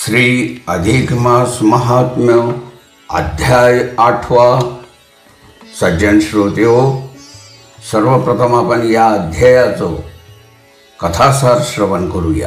श्री अधिक मास महात्म्य अध्याय 8वा। सज्जन श्रोतेहो, सर्वप्रथम आपण या अध्यायाचं कथासार श्रवण करूया।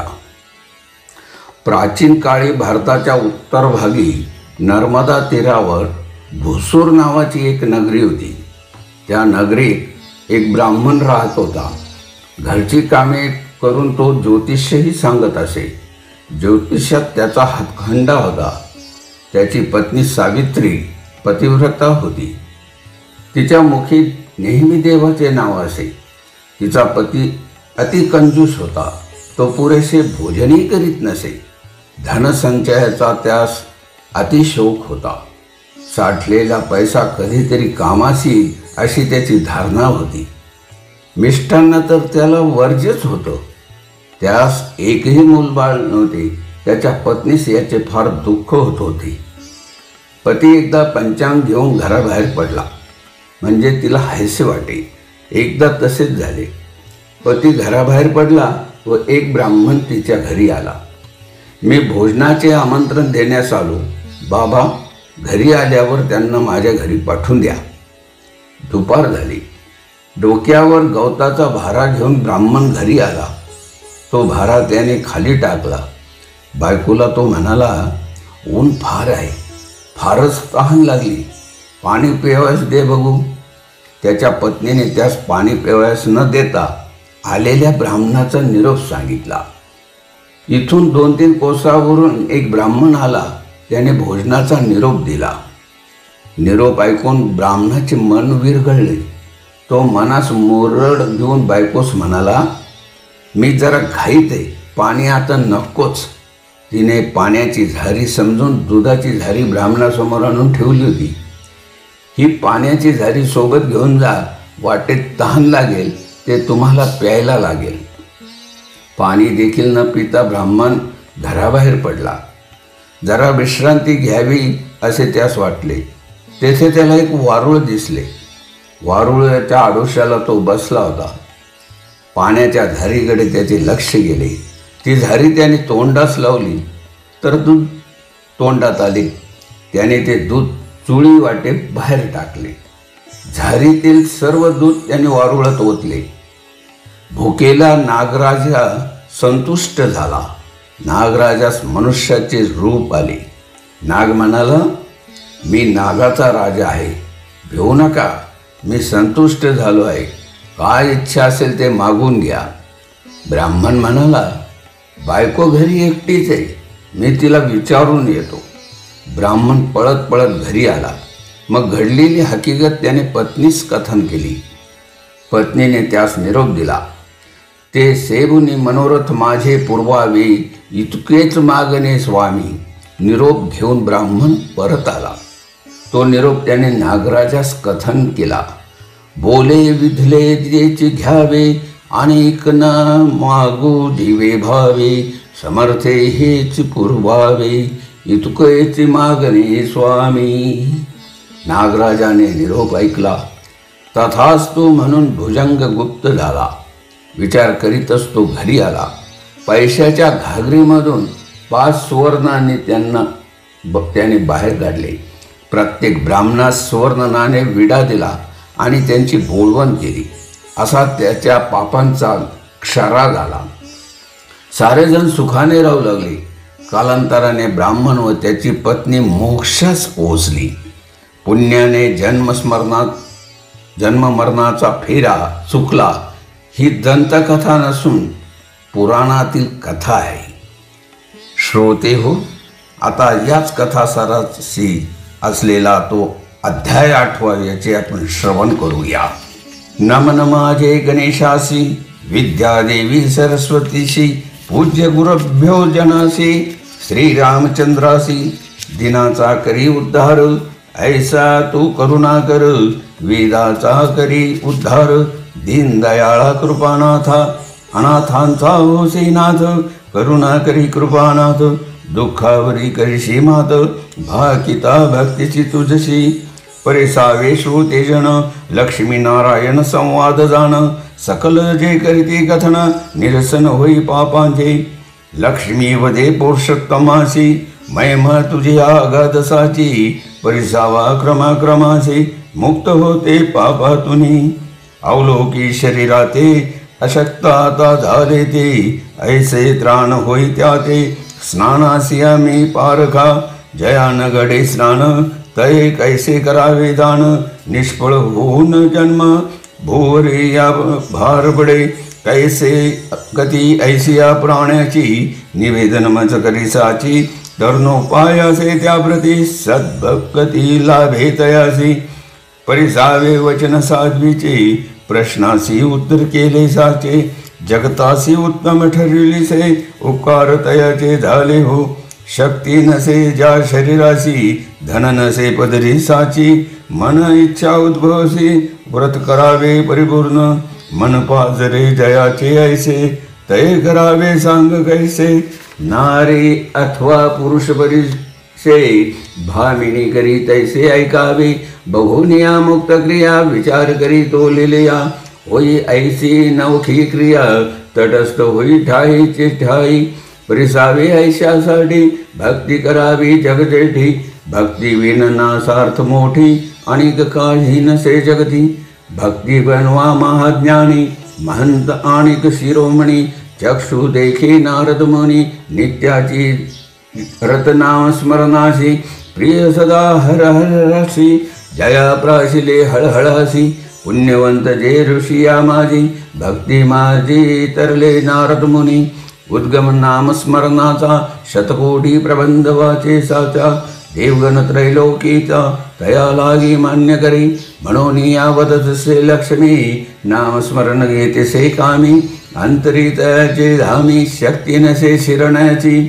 प्राचीन काळी भारताच्या उत्तर भागी नर्मदा तीरावर भुसूर नावाची एक नगरी होती। त्या नगरीत एक ब्राह्मण राहत होता। घरची कामे करून तो ज्योतिषही सांगत असे। ज्योतिषात त्याचा हातखंडा होता। त्याची पत्नी सावित्री पतिव्रता होती। तिच्या मुखी नेहमी देवाचे नाव असे। तिचा पती अति कंजूस होता। तो पुरेसे भोजनही करीत नसे। धनसंचयाचा त्यास अतिशोक होता। साठलेला पैसा कधीतरी कामास येईल अशी त्याची धारणा होती। मिष्टांना तर त्याला वर्ज्यच होतं। त्यास एकही मूलबाळ नव्हते। त्याच्या पत्नीस याचे फार दुःख होत होते। पती एकदा पंचांग घेऊन घराबाहेर पडला म्हणजे तिला हायसे वाटे। एकदा तसेच झाले। पती घराबाहेर पडला व एक ब्राह्मण तिच्या घरी आला। मी भोजनाचे आमंत्रण देण्यास आलो। बाबा, घरी आल्यावर त्यांना माझ्या घरी पाठवून द्या। दुपार झाली। डोक्यावर गवताचा भारा घेऊन ब्राह्मण घरी आला। तो भारा त्याने खाली टाकला। बायकोला तो म्हणाला, ऊन फार आहे, फारच तहान लागली, पाणी पिवायस दे बघू। त्याच्या पत्नीने त्यास पाणी पिवायस न देता आलेल्या ब्राह्मणाचा निरोप सांगितला। इथून 2-3 कोसावरून एक ब्राह्मण आला। त्याने भोजनाचा निरोप दिला। निरोप ऐकून ब्राह्मणाचे मन विरघळले। तो मनास मोरड घेऊन बायकोस म्हणाला, मी जरा घाईत आहे, पाणी आता नकोच। तिने पाण्याची झारी समजून दुधाची झारी ब्राह्मणासमोर आणून ठेवली होती। ही पाण्याची झारी सोबत घेऊन जा, वाटेत तहान लागेल ते तुम्हाला प्यायला लागेल। पाणी देखील न पिता ब्राह्मण घराबाहेर पडला। जरा विश्रांती घ्यावी असे त्यास वाटले। तेथे त्याला एक वारुळ दिसले। वारुळाच्या आडोशाला तो बसला होता। पाण्याच्या झारीकडे त्याचे लक्ष गेले। ती झारी त्याने तोंडास लावली तर दूध तोंडात आले। त्याने ते दूध चुळी वाटे बाहेर टाकले। झारीतील सर्व दूध त्याने वारुळात ओतले। भुकेला नागराजा संतुष्ट झाला। नागराजास मनुष्याचे रूप आले। नाग म्हणाला, मी नागाचा राजा आहे, भिवू नका, मी संतुष्ट झालो आहे, काय इच्छा असेल ते मागून घ्या। ब्राह्मण म्हणाला, बायको घरी एकटीच आहे, मी तिला विचारून येतो। ब्राह्मण पळत पळत घरी आला। मग घडलेली हकीकत त्याने पत्नीस कथन केली। पत्नीने त्यास निरोप दिला। ते सेवुनी मनोरथ माझे पुरवावे, इतकेच मागणे स्वामी। निरोप घेऊन ब्राह्मण परत आला। तो निरोप त्याने नागराजास कथन केला। बोले विधले द्यायचे घ्यावे, अनेक ना मागू दिवे भावे, समर्थे हेच पुरवावे, इतकेच मागणे स्वामी। नागराजाने निरोप ऐकला। तथास्तु म्हणून भुजंग गुप्त झाला। विचार करीतच तो घरी आला। पैशाच्या घागरीमधून 5 सुवर्णाने त्याने बाहेर काढले। प्रत्येक ब्राह्मणास सुवर्ण नाणे विडा दिला आणि त्यांची बोलवण केली। असा त्याच्या पापांचा क्षरा झाला। सारेजण सुखाने राहू लागले। कालांतराने ब्राह्मण व त्याची पत्नी मोक्षास पोहोचली। पुण्याने जन्ममरणाचा फेरा चुकला ही दंतकथा नसून पुराणातील कथा आहे। श्रोते हो, आता याच कथासाराशी असलेला तो अध्याय 8वा याचे आपण श्रवण करूया। नमन माझे गणेशासी, विद्यादेवी सरस्वतीशी, पूज्य गुरुभ्यो जनासी, श्रीरामचंद्रासी, दिनाचा करी उद्धार, ऐसा तू करुणा कर, वेदाचा करी उद्धार, दीनदयाळा कृपानाथा, अनाथांचा होसेनाथ, करुणा करी कृपानाथ, दुःखावरी करशी मात, भाकिता भक्तीची तुझशी, परेसावे श्रोते जन, लक्ष्मी नारायण संवाद जाण, सकल जे करीते कथन, निरसन होई पापांचे, लक्ष्मी वदे पुरुषोत्तमासी महिमा तुझी आगाधसाची परिसावा क्रमाक्रमासी मुक्त होते पापातुनी अवलोकी शरीराते अशक्ता आता झाले ते ऐसे त्राण होई त्या ते स्नानासी आम्ही पारखा जयान गडे स्नान तय कैसे करावे दान निष्फळ होऊन जन्म भोरे या भार पडे कैसे गती ऐसिया प्राण्याची निवेदन मज करी साची तरुणोपायासे त्या प्रती सद्भक्ती लाभे तयासी परिसावे वचन साध्वीचे प्रश्नासी उत्तर केले साचे जगतासी उत्तम ठरविलीसे उपकार तयाचे झाले हो शक्ती नसे ज्या शरीरासी धन नसे पदरी साची मन इच्छा उद्भवसी व्रत करावे परिपूर्ण मन पाजरे जयाचे ऐसे तय करावे सांग कैसे नारी अथवा पुरुष परिसे भामिनी करी तैसे ऐकावे बहुनिया मुक्त क्रिया विचार करी तो लिलिया होई ऐसी नवखी क्रिया तटस्थ होई ठाईची ठाई परिसावे ऐशासाठी भक्ती करावी जगजेठी भक्ती विनना सार्थ मोठी अनेक काही नसे जगती भक्ती बनवा महाज्ञानी महंत आणिक शिरोमणी चक्षु देखी नारद मुनी नित्याची रतनाम स्मरणासी प्रिय सदा हर हर राशी जया प्राशिले हळहळासी पुण्यवंत जे ऋषिया माझी भक्ती माझी तरले नारद मुनी उद्गम नाम स्मरणाचा शतकोटी प्रबंध वाचे साचा देवगण त्रैलोकीचा तया लागी मान्य करी म्हणून यावत से लक्ष्मी नामस्मरण घेते से कामी अंतरी तयाचे धामी शक्ती नसे शिरण्याची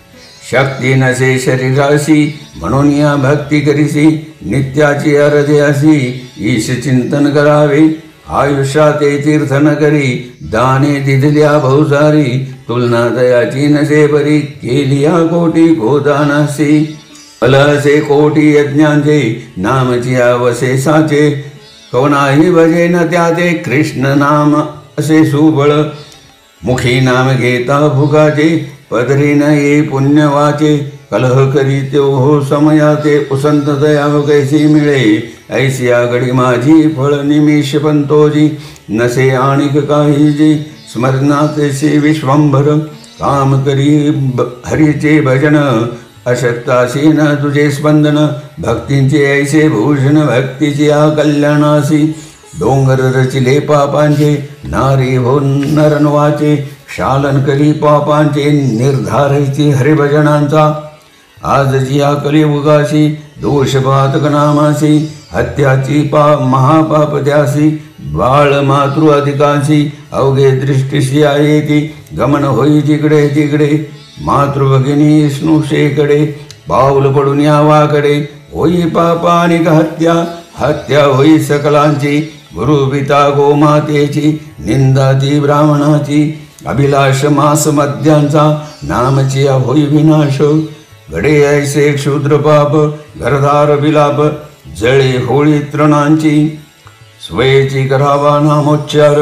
शक्ती नसे शरीराशी म्हणून या भक्ती करीसी नित्याची अरजयासी ईश चिंतन करावे आयुष्याते तीर्थ न करी दाने दिधल्या बहुसारी तुलना दयाची नसे बरी केलिया कोटी गोदानासी अलसे कोटी यज्ञांचे नामची आवसे साचे कोणाही भजे न त्याते कृष्ण नाम असे सुबळ मुखी नाम घेता भुगाचे पदरी न ये पुण्य वाचे कलह करी तो हो समयाते उसंत दया कैसी मिळे ऐसी आगडी माझी फळ निमिष पंतोजी नसे आणिक काही जी स्मरणाचे विश्वंभर काम करी हरीचे भजन अशक्तासी न तुझे स्पंदन भक्तींचे ऐसे भूषण भक्तीची कल्याणासी डोंगर रचिले पापांचे नारी हो नरनवाचे शालन करी पापांचे निर्धारायची हरिभजनांचा आजची कलियुगाशी दोष पातक नामासी हत्याची महापाप त्यासी बाळ मातृ अधिकांशी अवघे दृष्टीशी आहे ती गमन होई जिकडे तिकडे मातृभगिनी स्नुषेकडे पाऊल पडून यावाकडे होई पापानिक हत्या हत्या होई सकलांची गुरु पिता गोमातेची निंदा ती ब्राह्मणाची अभिलाष मास मध्यांचा नामची होई विनाश घडे ऐसे क्षुद्र पाप घरदार विलाप जळे होळी तृणांची स्वयची करावा नामोच्चार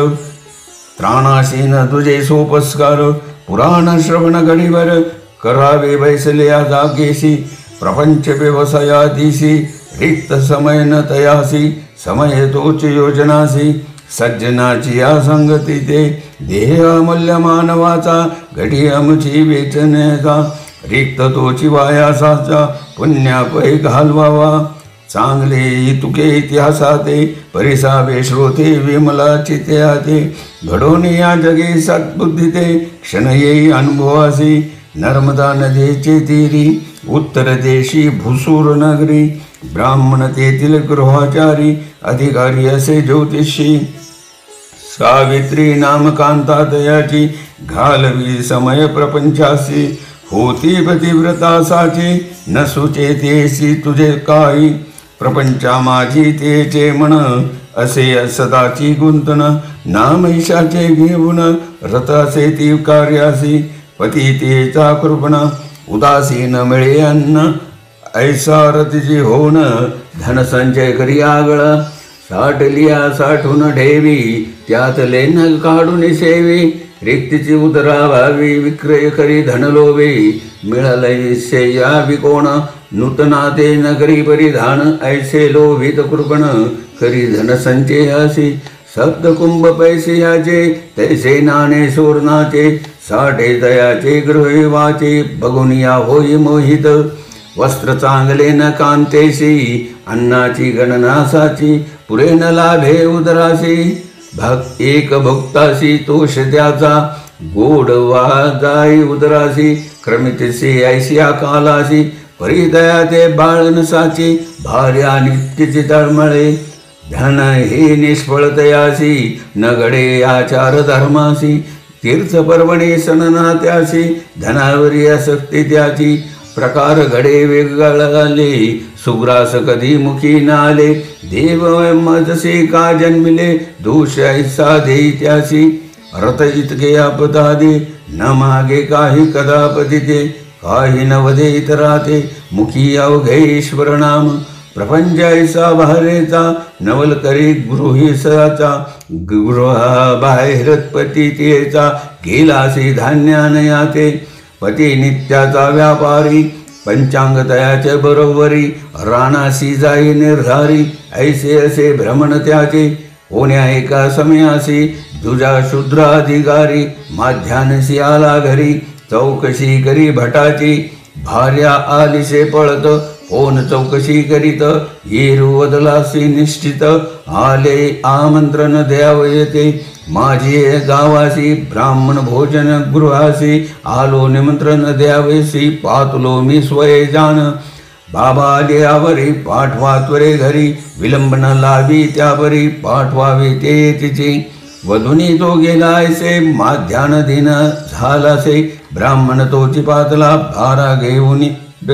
त्राणाशी न तुझे सोपस्कार पुराण श्रवण घडीवर करावे बैसल्या जागेशी प्रपंच व्यवसायाधीशी रिक्त समय न तयासी समय तोच योजनासी सज्जनाची या संगती ते देह अमूल्य मानवाचा घडी अमुची वेचण्याचा रिक्त तोची वायासाचा पुण्यापै घालवावा चांगले तुके इतिहासाते परिसावे श्रोते विमला चित्याते घडोन या जगे सद्बुद्धीते क्षण येई अनुभवासी नर्मदा नदीचे तीरी उत्तर देशी भुसूर नगरी ब्राह्मण तेथील गृहाचारी अधिकारी असे ज्योतिषी सावित्री नाम कांता दयाची घालवी समय प्रपंचासी होती पतिव्रतासाची न सुचे तेसी तुझे काही प्रपंचा माझी तेचे मन असे सदाची गुंतन नाम ईशाचे घेऊन रथासे ती कार्यासी पती तेचा कृपण उदासीन मिळे अन्न ऐसा रथजी होऊन धनसंचय करी आगळ साठलिया साठून ठेवी त्यातले न काढून सेवी रिक्तीची उदरा व्हावी विक्रय करी धनलोभे मिळाले या विकोण नूतना ते नगरी परिधान ऐसे लोभित कृपण करी धनसंचयासी सप्त कुंभ पैसे याचे तैसे नाणे सुवर्णाचे साठे दयाचे गृहे वाचे बघुनिया होई मोहित वस्त्र चांगले न कांतेसी अन्नाची गणनासाची पुरे न लाभे उदरासी एक भक्तासी तोष त्याचा गोड वाजाई उदरासी क्रमितसी ऐसिया कालासी परिदया ते बाळनसाची भार्या नित्यची तळमळे धन हे निष्फळतयासी न घडे आचार धर्मासी तीर्थ पर्वणे सननात्यासी धनावरी आसक्ती त्याची प्रकार घडे वेगळाले सुग्रास कधी मुखी नाले देव मजसे का जन्मिले दोष ऐसा दे त्यासी रथ इतके आपदा दे न मागे काही कदापती ते काही न वदे इतराते मुखी अवघे ईश्वर नाम प्रपंच ऐसा भारेचा नवल करी गृहिसाचा गृहा बाहेरपती तेचा गेलासी धान्यानयाते पती नित्याचा व्यापारी पंचांग तयाचे बरोबरी राणासी जाई निर्धारी ऐसे असे भ्रमण त्याचे होण्या एका समयासी दुजा शूद्राधिकारी माध्यानसी आला घरी चौकशी करी भटाची भार्या आलिसे पळत कोण चौकशी करीत येरू वदलासी निश्चित आले आमंत्रण द्यावयते माझे गावासी ब्राह्मण भोजन गृहासी आलो निमंत्रण द्यावेसी पातलो मी स्वये जान बाबा आले आवरी पाठवा त्वरे घरी विलंब न लावी त्यावरी पाठवावे ते तिचे वधुनी तो गेला ऐसे माध्यान दिन झालासे ब्राह्मण तोची पातला भारा घेऊन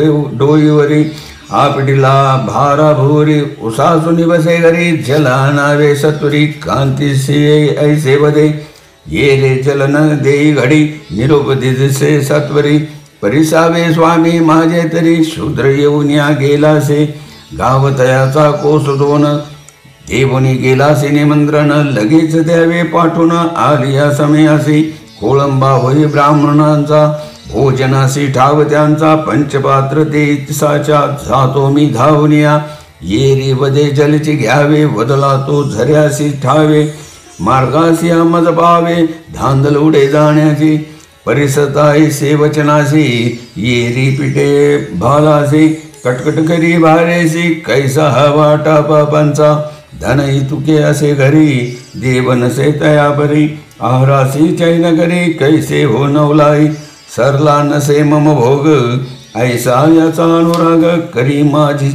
डोईवरी आपटिला भारा भूरी उसासुनी बसे घरी जला नावे सत्वरी कांती सिये ऐसे वदे ये रे चलन देई घडी निरोप दिसे सत्वरी परिसावे स्वामी माझे तरी शूद्र येऊन या गेलासे गावतयाचा कोस दोन देवनी गेलासे निमंत्रण लगेच द्यावे पाठवून आलिया समयासी कोळंबा होई ब्राह्मणांचा भोजनासी ठाव त्यांचा पंचपात्र तेसाच्या जातो मी धावनिया येरी वदे जलची घ्यावे वदला तो झऱ्यासी ठावे मार्गासी मज पावे धांदल उडे जाण्याची परिसताई सेवचनासी येरी पिटे भालासी कटकट करी भारेसी कैसा हवा टापा पंचा धन तुके असे घरी देवनसे तया बरी आहरासी चैन करी कैसे हो नवलाई सरला नसे मम भोग ऐसा याचा अनुराग करी माझी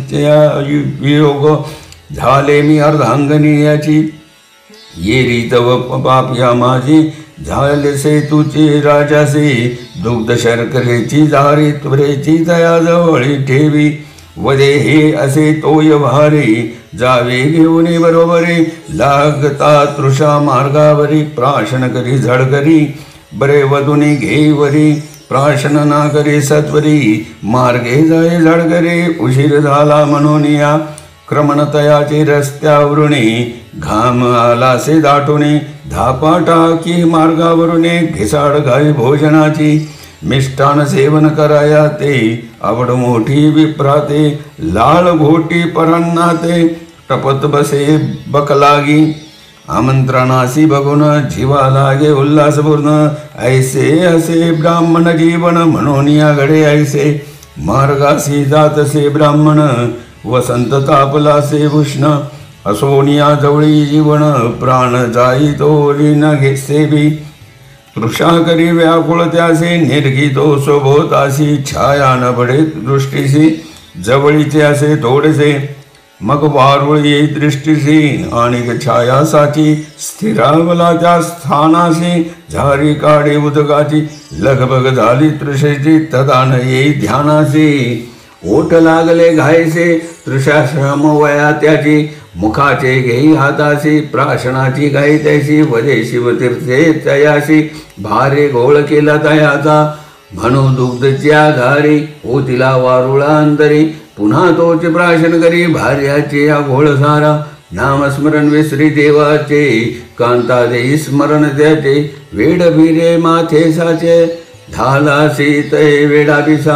वियोग झाले मी अर्धांगनी याची येरी तव पाप्या माझी झालेसे तुझे राजासे दुग्ध शर्करेची जारी त्वरेची तया जवळी ठेवी वदे हे असे तोय भारी जावे घेऊन बरोबरी लागता तृषा मार्गावरी प्राशन करी झडकरी बरे वधुनी घेईवरी प्राशन ना करे सत्वरी मार्गे जाय झडकरे उशीर झाला म्हणून या क्रमणतयाचे रस्त्यावरुणी घाम आलासे दाटुने धापा टाकी मार्गावरुने घिसाड घाई भोजनाची मिष्टान सेवन कराया ते आवड मोठी विप्राते लाल घोटी परांनाते टपत बसे बकलागी आमंत्रणासी बघून जीवा लागे उल्हासपूर्ण ऐसे असे ब्राह्मण जीवन म्हणून या घडे ऐसे मार्गासी जातसे ब्राह्मण वसंत तापलासे उष्ण असोनिया जवळी जीवन प्राण जाई तोरी न घेसेबी तृषा करी व्याकुळ त्यासे निर्गीतो सोबोतासी छाया न पडे दृष्टीसी जवळीचे असे थोडेसे मग वारुळी दृष्टीसी आणि छायासाठी स्थिरावला त्या स्थानाशी झारी काढे उदकाची लगबग झाली तृषेची तदान येई ध्यानासी ओठ लागले घायसे तृषाश्रम वया त्याची मुखाचे घेई हाताशी प्राशनाची गाई त्याशी वदे शिवतीर्थे तयाशी भारे घोळ केला तयाचा म्हणू दुग्धच्या घारी होतीला वारुळा अंतरी पुन्हा तोच प्राशन करी भार्याचे या घोळ सारा नामस्मरण विसरी देवाचे, कांता देई स्मरण त्याचे, वेड भिरे माथे साचे, झाला सीतय वेडा पिसा,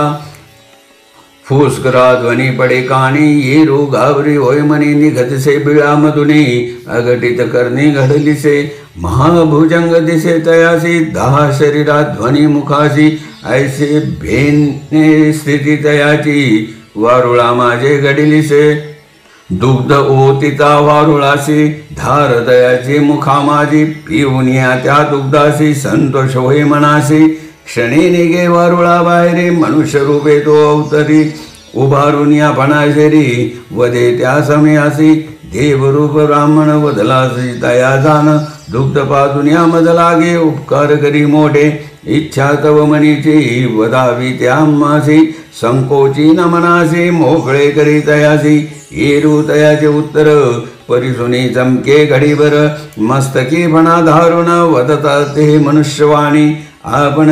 फुसकरा ध्वनी पडे कानी, येरू घावरी होय मनी, निघतसे बिळा मधुनी, अघटित करणी घडलिसे, महाभुजंग दिसे तयासी, 10 शरीरात ध्वनी मुखासी, ऐसे भेने स्थिती तयाची, वारुळा माझे घडिलिसे, दुग्ध ओतिता वारुळासी, धार दयाची मुखा माझी, पिऊनिया त्या दुग्धासी, संतोष होय मनासी, क्षणी निघे वारुळा बाहेरी, मनुष्य रूपे तो अवतरी, उभारून या पणाशेरी, वदे त्या समयासी, देवरूप ब्राह्मण वदलासी तया जाण, दुग्ध पातून या मज लागे, उपकार करी मोठे, इच्छा तव मनीची, वदावी त्या मासी, संकोची न मनासी, मोकळे करी तयासी, येरू तयाचे उत्तर, परिसुनी चमके घडीभर, मस्तकी फणा धारुण, वदता ते मनुष्यवाणी, आपण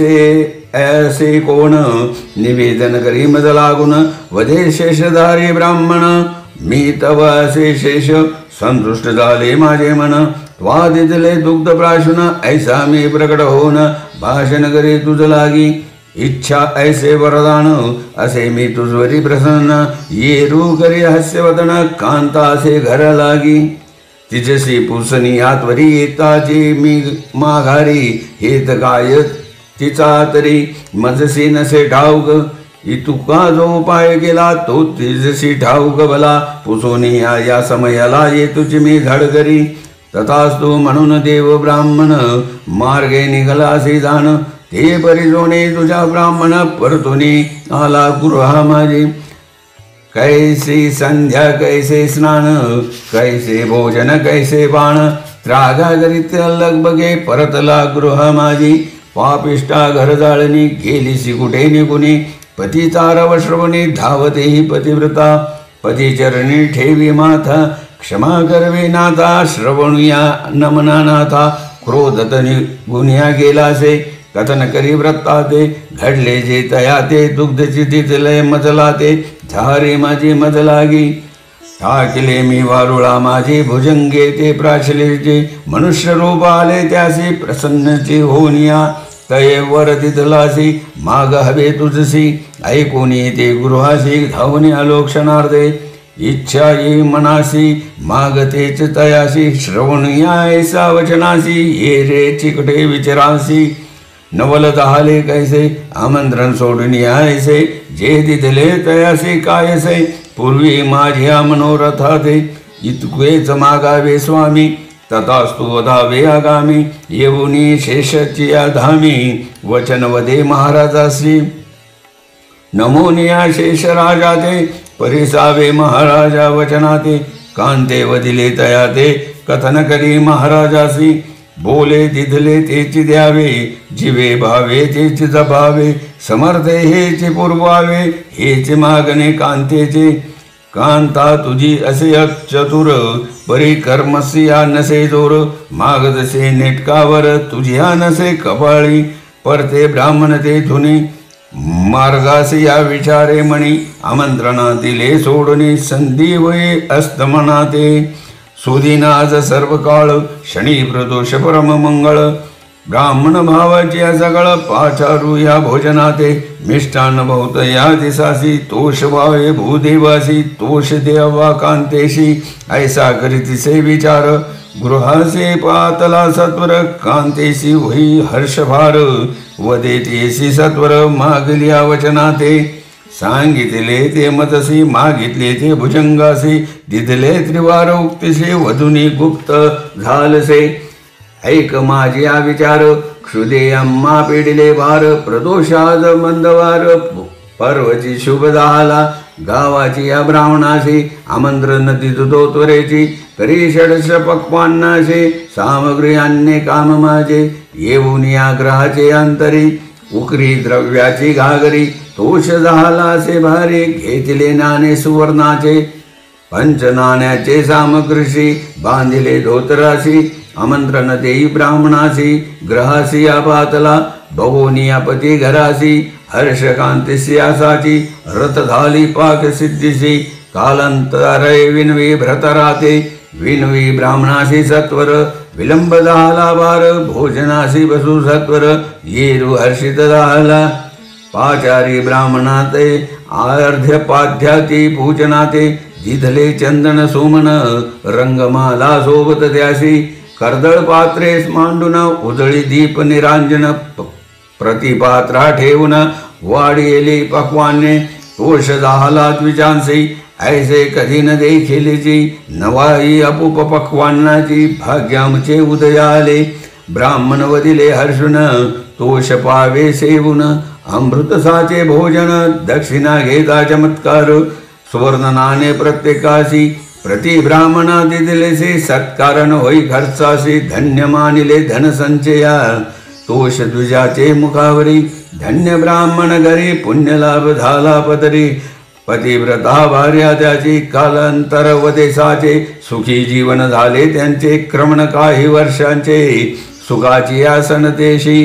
ऐसे कोण, निवेदन करी मज लागून, वधे शेषधारी ब्राह्मण, मी तव असे शेष, संतुष्ट झाले माझे मन, वादितले दुग्ध प्राशुन, ऐसा मी प्रकट होऊन, भाषण करी तुझ लागी, इच्छा ऐसे वरदान, असे मी तुझवरी प्रसन्न, येरू करी हास्यवदन, कांता असे घर लागी, तिजसी पुसनी आत्वरी येताची, मी माघारी हेत काय तिचा तरी, मजसी नसे ठाऊक, इतुका जो उपाय केला तो तिजसी ठाऊक भला, पुसोनी या समयाला ये तुझी मी धडकरी, तथास्तु म्हणून देव ब्राह्मण, मार्गे निघालासी जाण, ते परिजोने तुझ्या ब्राह्मण, परतुनी आला गृहा माझी, कैसी संध्या कैसे स्नान, कैसे भोजन कैसे बाण, त्रागागरित्य लगबगे, परतला गृह माझी, पापिष्टा घर जाळणी, गेलीसी कुठे निघुनी, पतीचा रव श्रवणी, धावतेही पतिव्रता, पतिचरणी ठेवी माथा, क्षमा करवे नाथा, श्रवणुया नमना नाथा, क्रोधत निघुनिया गेलासे, कथन करी वृत्ताते, घडले जे तया ते, दुग्धची तिथले मजलाते, झारे माझी मज लागी, टाकले मी वारुळा माझी, भुजंगे ते प्राशले जे, मनुष्य रूप आले त्यासी, प्रसन्नची होनिया, तये वर तिथलासी, माग हवे तुझसी, ऐकून ते गृहासी, धावून आलो क्षणार्धे, इच्छा ये मनासी, मागतेच तयासी, श्रवण या ऐसा वचनासी, ये रे चिकटे विचरासी, नवल दहाले कैसे, आमंत्रण सोडून यायसे, जे तिथले तयासे कायसे, पूर्वी माझ्या मनोरथाते, इतकेच मागावे स्वामी, तथास्तु वधावे आगामी, येऊनी शेषची धामी, वचन वदे महाराजासी, नमोनिया शेष राजाते, परिसावे महाराजा वचनाते, कांते वदिले तयाते, कथन करी महाराजासी, बोले तिथले तेच द्यावे, जीवे भावे तेच जपावे, समर्थे हेच पुरवावे, हेच मागणे कांतेचे, कांता तुझी असे चतुर, परी कर्मस्या नसे जोर, मागदसे नेटकावर तुझ्या नसे कपाळी, परते ब्राह्मण ते धुनी, मार्गासी या विचारे मणी, आमंत्रणा दिले सोडणी, संधी वये अस्तमनाते, सुदिनाज सर्व काळ, शनी प्रदोष परम मंगळ, ब्राह्मण भावाची सगळ, पाचारू या भोजनाते, मिष्टान बहुत या दिसासी, तोष वावे भूदेवासी, तोष देवा कांतेशी, ऐसा करीतिसे विचार, गृहासे पातला सत्वर, कांतेशी होई हर्षभार, वदेतेसी सत्वर, मागलिया वचनाते, सांगितले ते मतसी, मागितले ते भुजंगासी, दिदले त्रिवार उक्तिसे, वधुनी गुप्त झालसे, ऐक माझ्या विचार, क्षुदे अम्मा पेडिले भार, प्रदोषाज मंदवार, पर्वची शुभ झाला, गावाची या ब्राह्मणाशी, आमंत्रण तिथो त्वरेची, करी षडश पक्वान्नाशे, सामग्री अन्य काम माझे, येऊन या ग्रहाचे अंतरी, उकरी द्रव्याची घागरी, तोष झाला से भारी, घेतले नाणे सुवर्णाचे, पंचनाण्याचे सामग्रीशी, बांधिले धोतराशी, आमंत्रण देई ब्राह्मणासी, ग्रहासी आपातला, बघोनिया पती घरासी, हर्षकांतिसी आसाची, रथ झाली पाक सिद्धीसी, कालांतरे विनवी भ्रत राहते, विनवी ब्राह्मणाशी सत्वर, विलंब झाला बार, भोजनाशी बसू सत्वर, येरू हर्षित झाला. पाचारी ब्राह्मणाते अर्ध्यपाध्याती पूजनाते, जिधले चंदन सोमन, रंगमाला सोबत त्यासी, कर्दळ पात्रेस मांडून, उजळी दीप निरांजन, प्रतिपात्रा ठेवून, वाढेली पक्वाने, तोष झाला द्विजांसी, ऐसे कधी न देखिलेची, नवाई अपूप पक्वान्नाची, भाग्यामचे उदयाले. ब्राह्मण वदिले हर्षुन, तोष पावे सेवून, अमृत साचे भोजन, दक्षिणा घेता चमत्कार, सुवर्ण नाणे प्रत्येकाशी, प्रति ब्राह्मणा दिलेसे, सत्कारण होई खर्चासी, धन्य मानिले धन संचया, तोष द्विजाचे मुखावरी, धन्य ब्राह्मण घरी, पुण्य लाभ झाला पदरी. पतिव्रता भार्या त्याची, कालांतर वदेसाचे, सुखी जीवन झाले त्यांचे, क्रमण काही वर्षांचे, सुखाची आसनतेशी,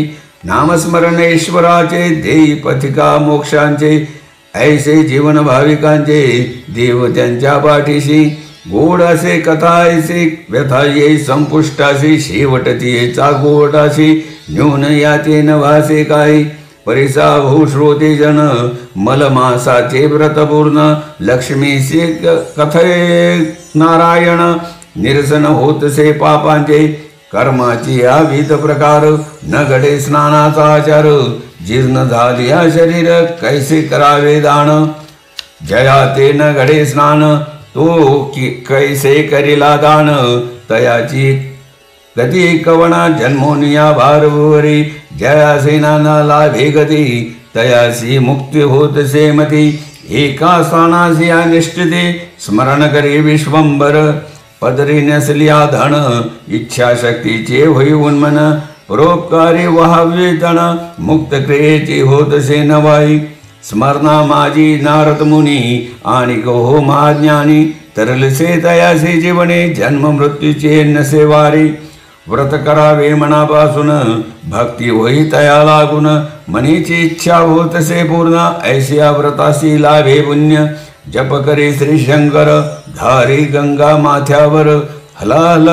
नामस्मरणेश्वराचे, देई पथिका मोक्षांचे, ऐसे जीवन भाविकांचे, देव त्यांच्या पाठीशी. गोड असे कथा ऐसे, व्यथा ये संपुष्टाशी, शेवटती येचा गोडाशी, न्यून याचे नभासे काही. परिसा भूश्रोते जन, मलमासाचे व्रतपूर्ण, लक्ष्मीचे कथये नारायण, निरसन होतसे पापांचे, कर्माची आविध प्रकार, न घडे स्नानाचा आचार, जीर्ण झाली शरीर, कैसे करावे दान. जया ते न घडे स्नान, तो कैसे करिला दान, तयाची गती कवना, जन्मोनिया भारवरी, जया सेना न लाभे गती, तयासी मुक्ती होत सेमती. एका स्थानासी अनिष्ठते, स्मरण करे विश्वंबर, पदरी नसलिया धन, इच्छाशक्तीचे होई उन्मन, परोपकारी व्हावे तण, मुक्त क्रियेची होतसे नवाई. स्मरणा माझी नारद मुनी, आणि हो महाज्ञानी, तरलसे तयासे जीवने, जन्म मृत्यूचे नसे वारी. व्रत करावे मनापासून, भक्ती होई तया लागून, मनीची इच्छा होतसे पूर्ण, ऐसिया व्रतासी लाभे पुण्य. जप करे श्री शंकर, धारी गंगा माथ्यावर, हलाहल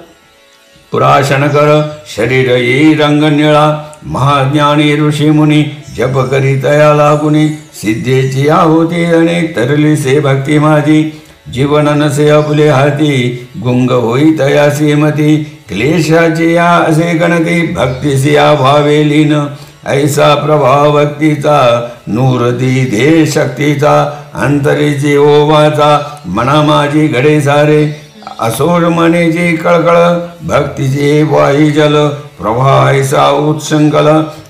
पुराशन कर, शरीर येई रंग निळा. महाज्ञानी ऋषी मुनी, जप करी तया लागुनी, सिद्धेची आहुती आणि तरली से भक्ती माझी. जीवन नसे आपले हाती, गुंग होई तयासी मती, क्लेशाची या असे गणती, भक्तीसी या भावे लीन. ऐसा प्रभाव भक्तीचा, नूर दी दे शक्तीचा, अंतरीची ओवाचा, मना माझी घडे सारे, असोर मनेची कळकळ, भक्तीचे वाही जल, प्रभा ऐसा उत्संकल,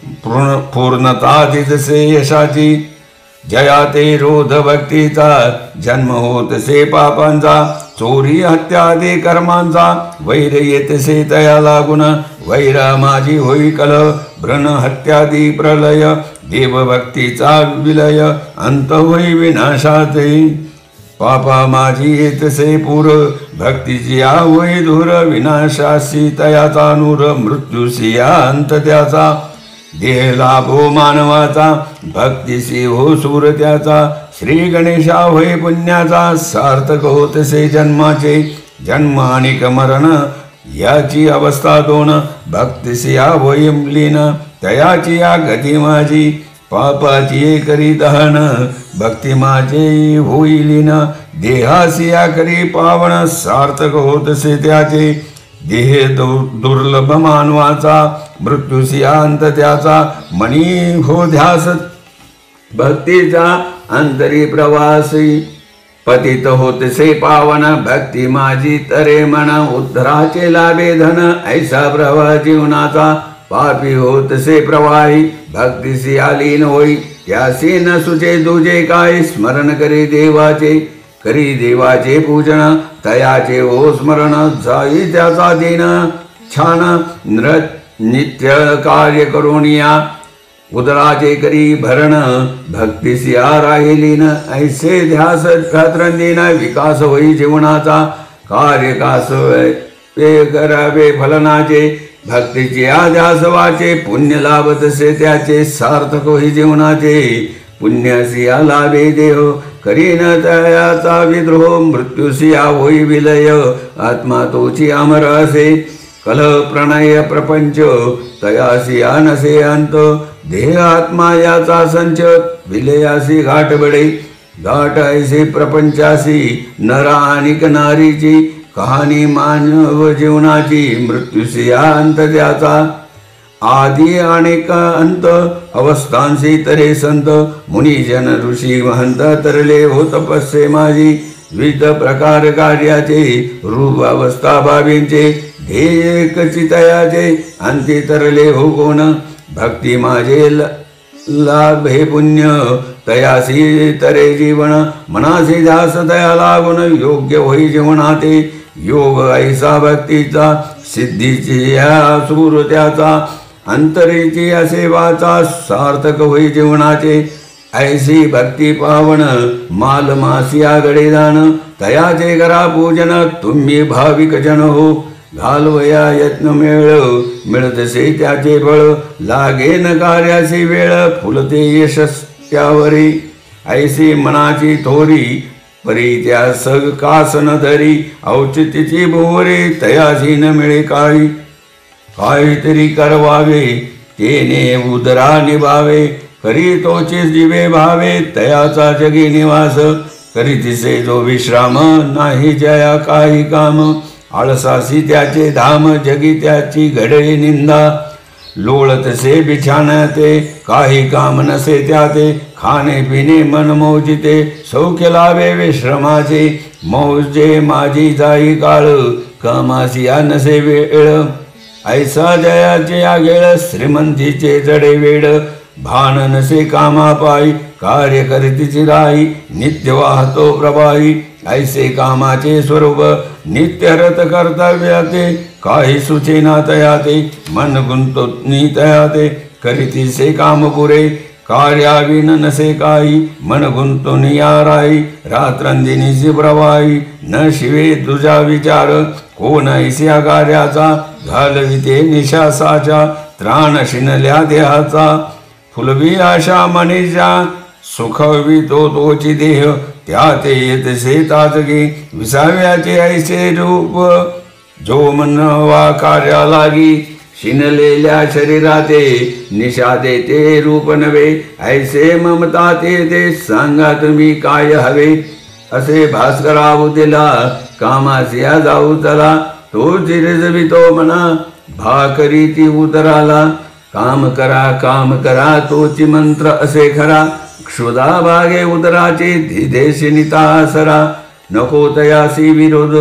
पूर्णता तिथसे यशाची. जया ते रोध भक्तीचा, जन्म होतसे पापांचा, चोरी हत्यादी कर्मांचा, वैर येतसे तया लागून, वैरा माझी होई कल, भ्रण हत्यादी प्रलय, देवभक्तीचा विलय, अंत होई विनाशाचे. पापा माझी येतसे पूर, भक्तीची होई धूर, विनाशासी तयाचा नूर, मृत्यूसी अंत त्याचा. देह लाभो मानवाचा, भक्तीसी हो सूर त्याचा, श्री गणेशा होय पुण्याचा, सार्थक होतसे जन्माचे. जन्म आणि मरण याची अवस्था दोन, भक्तीसी होय लीन, तयाची या गती माझी. पापाची करी दहन, भक्ती माझे होईलीन, देहासी या करी पावन, सार्थक होतसे त्याचे. देह दुर्लभ मानवाचा, मृत्यूसी अंत त्याचा, मनी हो ध्यास भक्तीचा, अंतरी प्रवासी. पतित होतसे पावन, भक्ती माझी तरे मन, उद्धराचे लाभे धन, ऐसा प्रवाह जीवनाचा. पापी होतसे प्रवाही, भक्तीसी आलीन होई, त्यासी न सुचे दुजे काय. स्मरण करे देवाचे, करी देवाचे पूजन, तयाचे हो स्मरण, जाई त्याचा दिन छान. नित्य कार्य करुणिया, उदराचे करी भरण, भक्तीसिया राहिलीन, ऐसे ध्यास खात्रंदीन, विकास होई जीवनाचा. कार्य कास करावे फलनाचे, भक्तीची ध्यास वाचे, पुण्य लाभतसे त्याचे, सार्थक होई जीवनाचे. पुण्यसिया लाभे देह करीन तयाचा विद्रोह मृत्यूसिया होई विलय आत्मा तोची अमर असे कलह प्रणय प्रपंच तयासिया नसे अंत देह आत्मा याचा संच विलयासी घाट बडे घाट ऐसे प्रपंचासी नरा अनिक नारीची कहाणी मानव जीवनाची मृत्यूसिया अंत त्याचा आदि अनेक अंत अवस्थांसी तरे संत मुनिजन ऋषी महंत तरले हो तपस्से माझी विविध प्रकार कार्याचे रूप अवस्था भावींचे ध्येय कचितयाचे अंती तरले हो कोण भक्ती माझे लाभे पुण्य तयासी तरे जीवन मनासी ध्यास तया लागून योग्य होई जीवनाते योग ऐसा भक्तीचा सिद्धीची या सूर त्याचा अंतरेची असे वाचा सार्थक होई जीवनाचे ऐसी भक्ती पावन माल मासिया गडे दान तयाचे करा पूजन तुम्ही भाविक जन हो घालवया यत्न मेळ मिळतसे त्याचे बळ लागे न कार्याची वेळ फुलते यशस त्यावरी ऐसी मनाची थोरी परी त्या सग कासन धरी औचित्यची भोवरे तयाची न मिळे काळी काहीतरी करवावे तेने उदरा निभावे करी तोचे जीवे भावे तयाचा जगी निवास करीतिसे जो विश्राम नाही जया काही काम आळसासी त्याचे धाम जगी त्याची घडे निंदा लोळतसे बिछाण्याते काही काम नसे त्याते खाणे पिणे मन मौजिते सौख्य लावे विश्रमाचे मौजे माझी जाई काळ कामासिया नसे वेळ ऐसा जयाचे आगेळ श्रीमंतीचे जडे वेड भान नसे कामापायी कार्य करीतीची राई नित्य वाहतो प्रभाई ऐसे कामाचे स्वरूप नित्य रत कर्तव्याते काही सुचेना तयाते मन गुंतोनी तयाते करीतीसे काम पुरे कार्याविन नसे काही मन गुंतून याराई रात्रंदिनीची प्रवाही न शिवे तुझा विचार कोण ऐस्या कार्याचा घालविते निशासाच्या त्राण शिनल्या देहाचा फुलवी आशा मनीषा सुखवी तोची देह त्या ते येतसे ताजगी विसाव्याचे ऐसे रूप जो मनवा कार्या लागी शिनलेल्या शरीराते निशा देते रूप नवे ऐसे ममता ते सांगा तुम्ही काय हवे असे भास्करावू दिला कामासिया जाऊ चला तो चिरजवितो मना भाकरी ती उतराला काम करा तोची मंत्र असे खरा क्षुधा भागे उदराचे धिदेशी नितासरा नको तयासी विरोध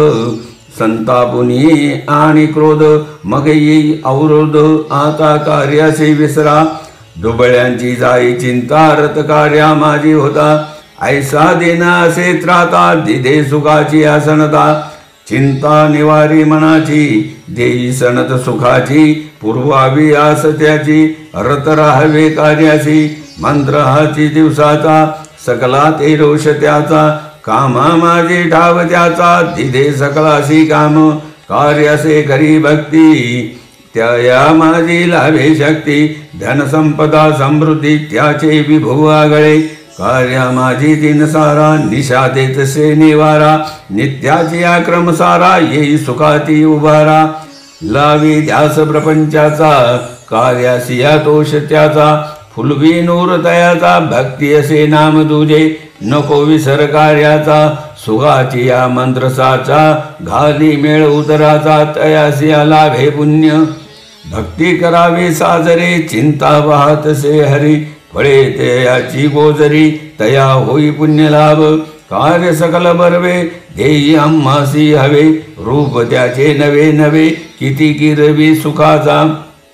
संतापुनी आणि क्रोध मग येई अवरोध आता कार्याशी विसरा दुबळ्यांची जाई चिंता रत कार्या माझी होता ऐसा देना असे त्राता दिदे सुखाची आसनता चिंता निवारी मनाची देई सनत सुखाची पूर्वावी आस त्याची रत राहावे कार्याची मंत्र हाची दिवसाचा सकला ते रोष त्याचा कामा माझे ठाव त्याचा दिदे सकलासी काम कार्यासे करी भक्ती त्या माझी लाभे शक्ती धनसंपदा समृद्धी त्याचे विभू आगळे कार्या माझी दिन सारा निशा देतसे निवारा नित्याची आक्रम सारा येई सुखाती उभारा लावी ध्यास प्रपंचाचा कार्यासिया तोष त्याचा फुलवी नूर तयाचा भक्ती असे नाम तुझे नको विसर कार्याचा सुखाची या मंत्रसाचा घाली मेळ उदराचा तयासिया लाभे पुण्य भक्ती करावी साजरे चिंता वाहतसे हरी फळे तयाची गोजरी तया होई पुण्य लाभ कार्य सकल बरवे देई आम्हासी हवे रूप त्याचे नवे नवे किती किरवी सुखाचा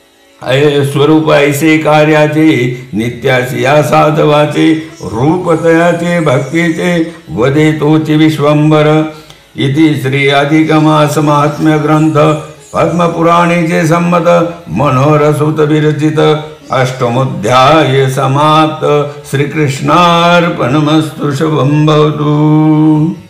स्वरूप ऐसे कार्याचे नित्यासी या साधवाचे रूप तयाचे भक्तीचे वदे तोची विश्वंबर इति श्री अधिकमास महात्म्य ग्रंथ पद्मपुराणेचे संमत मनोरसूत विरचित अष्टमोध्याय समाप्त. श्रीकृष्णार्पणमस्तु. शुभं भवतु.